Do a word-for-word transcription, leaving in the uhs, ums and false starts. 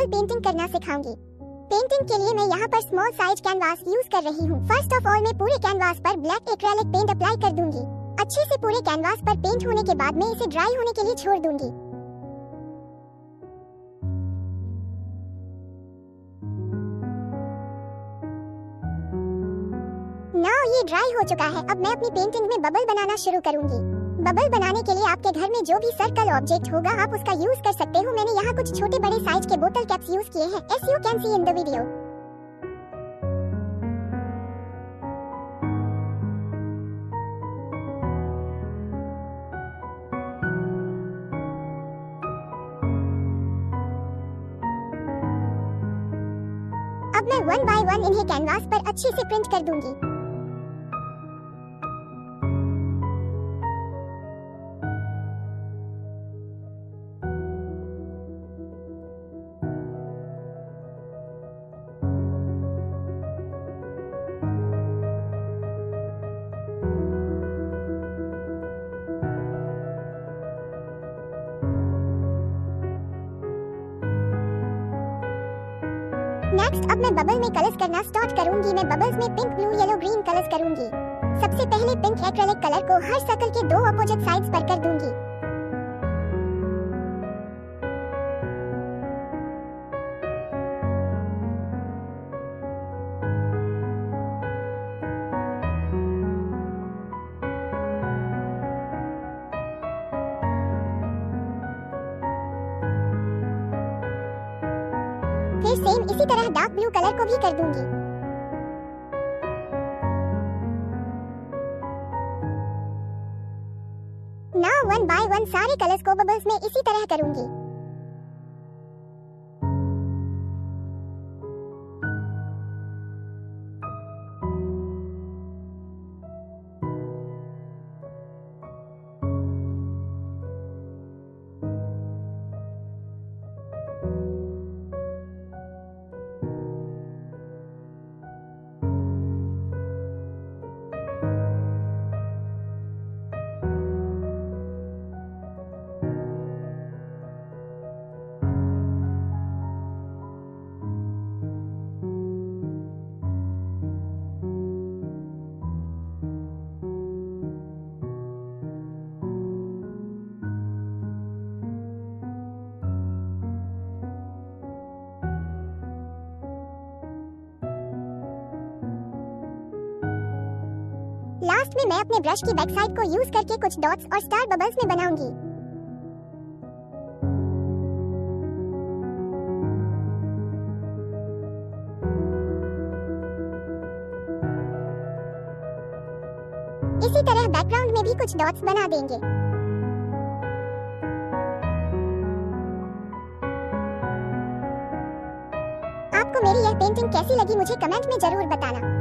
Simple painting करना सिखाऊंगी। Painting के लिए मैं यहाँ पर स्मॉल साइज कैनवास यूज कर रही हूँ। फर्स्ट ऑफ ऑल मैं पूरे कैनवास पर ब्लैक एक्रेलिक पेंट अप्लाई कर दूंगी। अच्छे से पूरे कैनवास पर पेंट होने के बाद मैं इसे ड्राई होने के लिए छोड़ दूंगी। नाउ ये ड्राई हो चुका है। अब मैं अपनी पेंटिंग में बबल बनाना शुरू करूंगी। बबल बनाने के लिए आपके घर में जो भी सर्कल ऑब्जेक्ट होगा आप उसका यूज कर सकते हो। मैंने यहाँ कुछ छोटे बड़े साइज के बोतल कैप्स यूज किए हैं, as you can see in the video. अब मैं वन बाय वन इन्हें कैनवास पर अच्छे से प्रिंट कर दूंगी। नेक्स्ट अब मैं बबल में कलर्स करना स्टार्ट करूंगी। मैं बबल्स में pink, blue, yellow, green colours करूंगी। सबसे पहले पिंक एक्रेलिक कलर को हर सर्कल के दो अपोजिट साइड्स पर कर दूंगी। फिर सेम इसी तरह डार्क ब्लू कलर को भी कर दूंगी। नाउ वन बाय वन सारे कलर्स को बबल्स में इसी तरह करूंगी। लास्ट में मैं अपने ब्रश की बैक साइड को यूज करके कुछ डॉट्स और स्टार बबल्स में बनाऊंगी। इसी तरह बैकग्राउंड में भी कुछ डॉट्स बना देंगे। आपको मेरी यह पेंटिंग कैसी लगी मुझे कमेंट में जरूर बताना।